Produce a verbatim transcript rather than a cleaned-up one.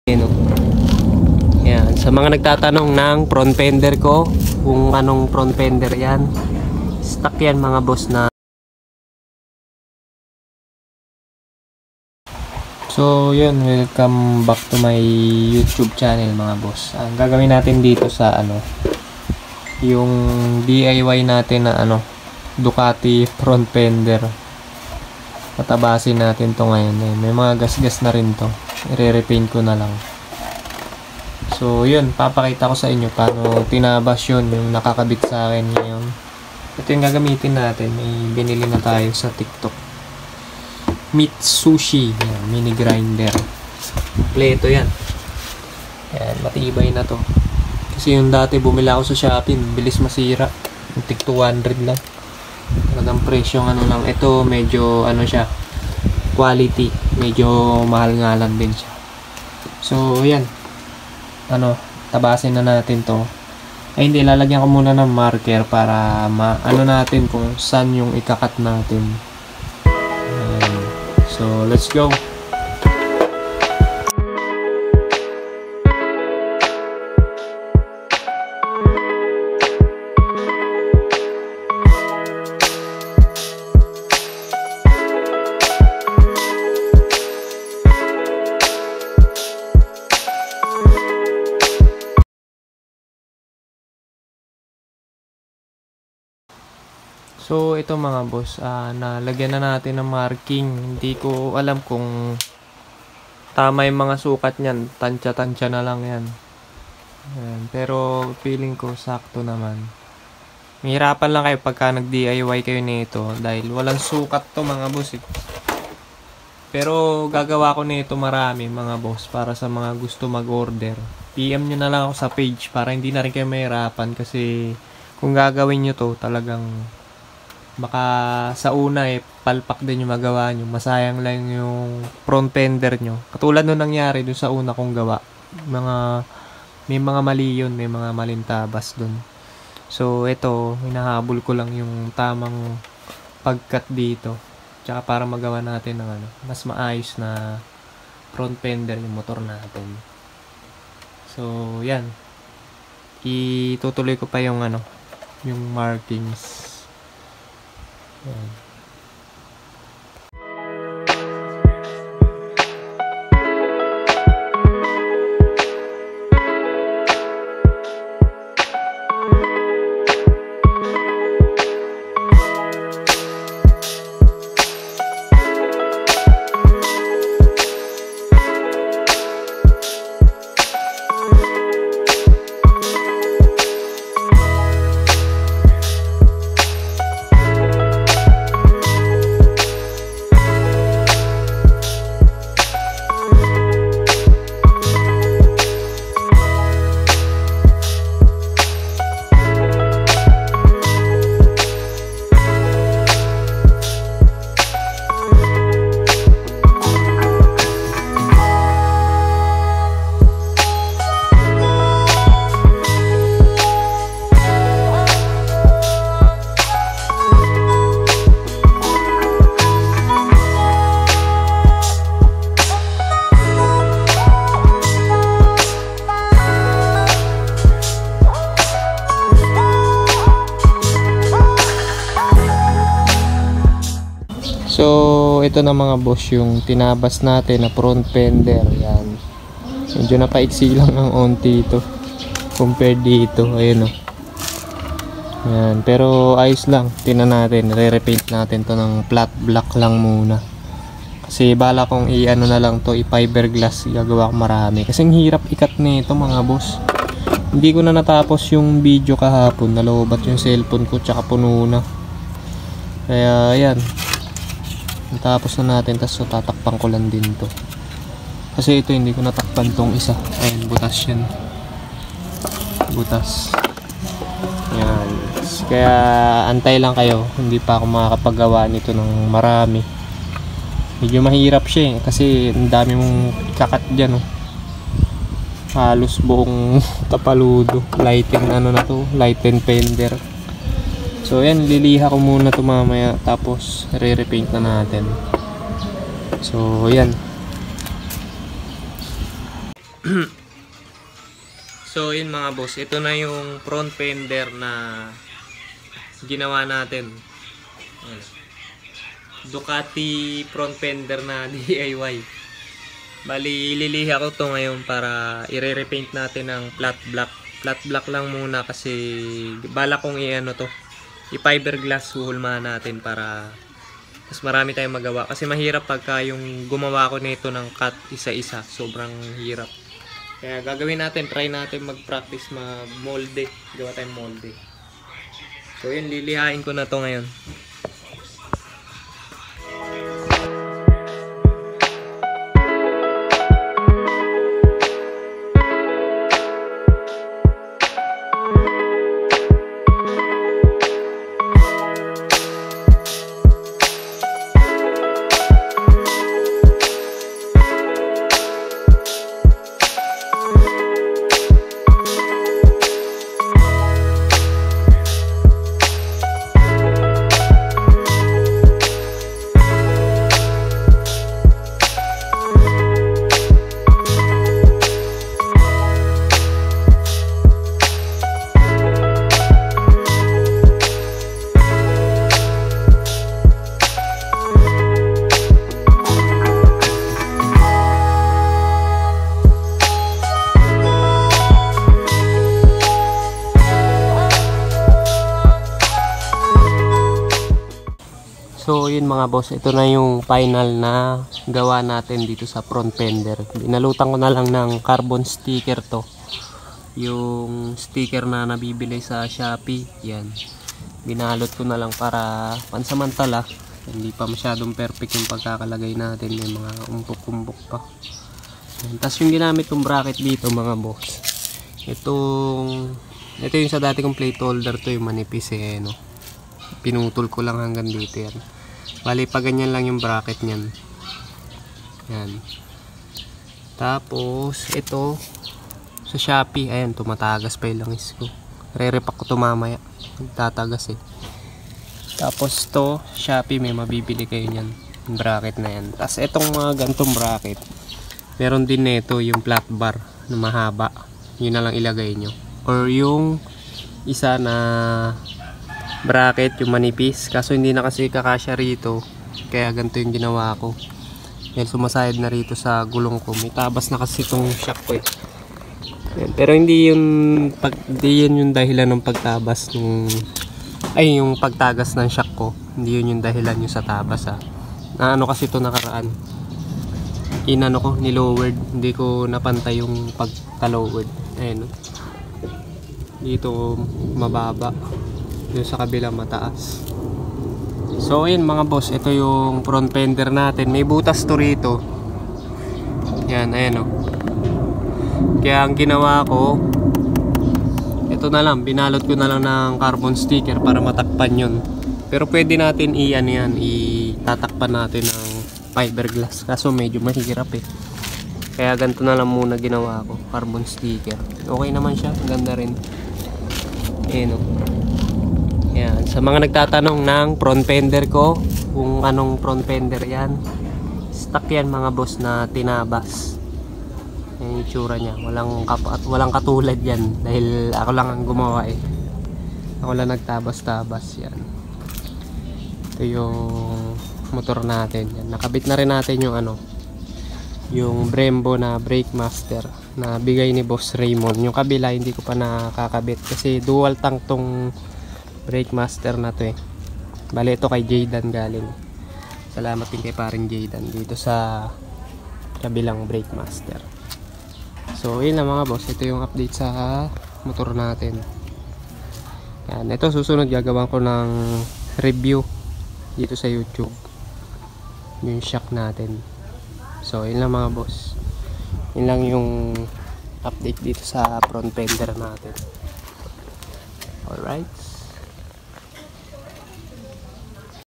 Yan, yan. Sa mga nagtatanong ng front fender ko, kung anong front fender yan, stock yan mga boss na. So yun, welcome back to my YouTube channel mga boss. Ang gagawin natin dito sa ano, yung D I Y natin na ano, Ducati front fender. Patabasin natin to ngayon eh. May mga gas-gas na rin to. I-repaint ko na lang. So yun, papakita ko sa inyo paano tinabas yun, yung nakakabit sa akin ngayon. Ito yung gagamitin natin. May binili na tayo sa TikTok. Mitsushi, yan, mini grinder. Kompleto yan. Yan, matibay na to. Kasi yung dati bumila ako sa Shopee, bilis masira. Yung tig two hundred lang. Talagang presyong ano lang. Ito medyo ano siya, quality. Medyo mahal nga lang din siya. So yan, ano, tabasin na natin to. Ay hindi, lalagyan ko muna ng marker para ma ano natin kung saan yung ikakat natin. Ayan. So let's go. So ito mga boss, uh, nalagyan na natin ng marking. Hindi ko alam kung tama yung mga sukat niyan, tansya-tansya na lang yan. Ayan, pero feeling ko sakto naman. Mahirapan lang kayo pagka nag-D I Y kayo nito dahil walang sukat to mga boss eh. Pero gagawa ko nito marami mga boss para sa mga gusto mag-order. P M nyo na lang ako sa page para hindi na rin kayo mahirapan, kasi kung gagawin nyo to talagang baka sa una eh palpak din yung magawa nyo, masayang lang yung front fender nyo, katulad nung nangyari dun sa una kong gawa. Mga may mga mali yun, may mga malintabas dun. So ito, hinahabol ko lang yung tamang pagkat dito, tsaka para magawa natin ng ano, mas maayos na front fender yung motor natin. So yan, itutuloy ko pa yung ano, yung markings. Yan. So ito na mga boss yung tinabas natin na front fender. Yan, medyo napaiksi lang ng onti ito compared dito. Ayun o. Yan, pero ayos lang. Tingnan natin, re-repaint natin to ng flat black lang muna, kasi bala kong i-ano na lang to, i-fiberglass. Gagawa ko marami kasi ang hirap ikat nito mga boss. Hindi ko na natapos yung video kahapon, nalobat yung cellphone ko tsaka puno na. Kaya yan, tapos na natin, tapos so, tatakpan ko lang din to, kasi ito hindi ko natakpan tong isa. Ayun, butas yan, butas yan. Kaya antay lang kayo, hindi pa ako makakapagawa nito ng marami. Medyo mahirap siya eh, kasi ang dami mong kakat dyan oh. Halos buong tapaludo. Lighten ano na to, lighten fender. So yan, liliha ko muna to mamaya, tapos re-repaint na natin. So yan, So yun mga boss, ito na yung front fender na ginawa natin. Ayan. Ducati front fender na D I Y. Bali, ililiha ko to ngayon para i-repaint natin ng flat black. Flat black lang muna kasi bala kong i-ano to, i-fiberglass huhulmahan natin para mas marami tayong magawa. Kasi mahirap pagka yung gumawa ko nito ng cut isa-isa. Sobrang hirap. Kaya gagawin natin, try natin mag-practice mag-molde. Gawa tayong molde. So yun, lilihain ko na to ngayon. So yun mga boss, ito na yung final na gawa natin dito sa front fender. Binalutan ko na lang ng carbon sticker to. Yung sticker na nabibili sa Shopee, yan. Binalot ko na lang para pansamantala. Hindi pa masyadong perfect yung pagkakalagay natin, may mga umpok-umpok pa. Tapos yung ginamit kong bracket dito mga boss, itong ito yung sa dati kong plate holder to, yung manipis eh, no? Pinutol ko lang hanggang dito yan. Bali pa ganyan lang yung bracket nyan. Yan. Tapos ito sa Shopee, ayan, tumatagas pa yung langis ko. Re-repack ko to mamaya, tatagas eh. Tapos to Shopee, may mabibili kayo nyan, yung bracket na yan. Tapos itong mga gantong bracket, meron din nito yung flat bar na mahaba, yun na lang ilagay nyo. Or yung isa na bracket, yung manipis, kaso hindi na kasi kakasya rito, kaya ganito yung ginawa ko. Dahil sumasayad na rito sa gulong ko, may tabas na kasi itong shock ko eh. Yan. Pero hindi yun, pag, hindi yun yung dahilan ng pagtabas ng, ay yung pagtagas ng shock ko, hindi yun yung dahilan yung sa tabas ha. Na ano kasi ito nakaraan, inano ko, nilowered, hindi ko napantay yung pagka-lowered. Ayun, dito mababa, yung sa kabila mataas. So ayun mga boss, ito yung front fender natin. May butas to rito. Yan, ayan o. Kaya ang ginawa ko, ito na lang, binalot ko na lang ng carbon sticker para matakpan yun. Pero pwede natin i-ano yan, itatakpan natin ng fiberglass. Kaso medyo mahirap eh. Kaya ganito na lang muna ginawa ko, carbon sticker. Okay naman siya, ganda rin. Ayan o. Yan, sa mga nagtatanong ng front fender ko, kung anong front fender yan, stock yan mga boss na tinabas. Yan yung itsura niya, walang, at walang katulad yan, dahil ako lang ang gumawa eh. Ako lang nagtabas-tabas yan. Ito yung motor natin, yan. Nakabit na rin natin yung ano, yung Brembo na brake master na bigay ni Boss Raymond. Yung kabila hindi ko pa nakakabit kasi dual tank tong brake master na to eh. Bali ito kay Jaydan galing. Salamat din kay paring Jaydan dito sa kabilang brake master. So yun lang mga boss, ito yung update sa motor natin. Yan, ito susunod gagawin ko ng review dito sa YouTube yung shock natin. So yun lang mga boss, yun lang yung update dito sa front fender natin. Alright.